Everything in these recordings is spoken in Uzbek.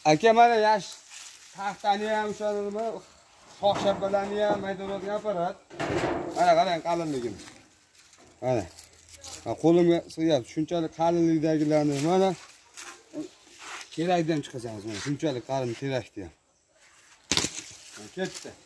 Aka mana yash taxtani ham o'sha nima shox shapkalarni ham maydonga aparat. Mana qarang qalinligini. Mana. Qo'limga sig'yapti. Shunchalik qalinlikdagilarni mana kerakdan chiqasangiz mana shunchalik qalin kerakdi ham. Ketdi.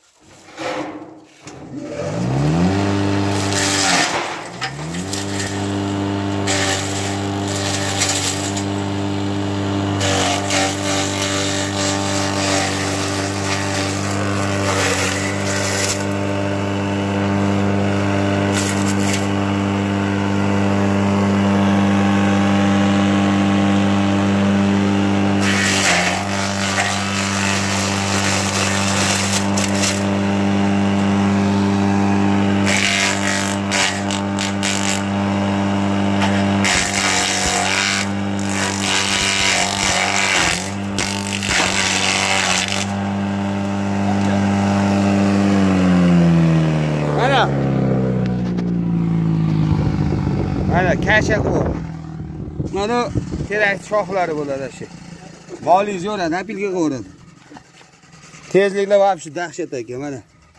Mana kashaq bu. Mana kerakli shoxlari bo'ladi shu. Molingiz yo'radi, apilga qo'radi. Tezliklar vobshe dahshat ekan mana.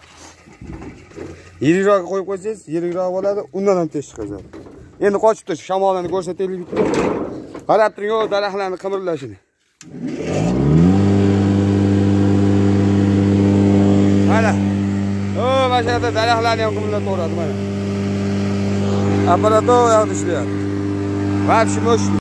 Yirikroq qo'yib qo'ysangiz, yirikroq bo'ladi, undan ham tez chiqadi. Endi qochib turib shamollarni ko'rsataylik bitta. Qarab turing, o daraxtlarning qimirlashini. Mana. O, mana yerda daraxtlarni ham qimirlatib o'radi mana. Aparato yoqda ishlayapti. Vobshe mo'sh.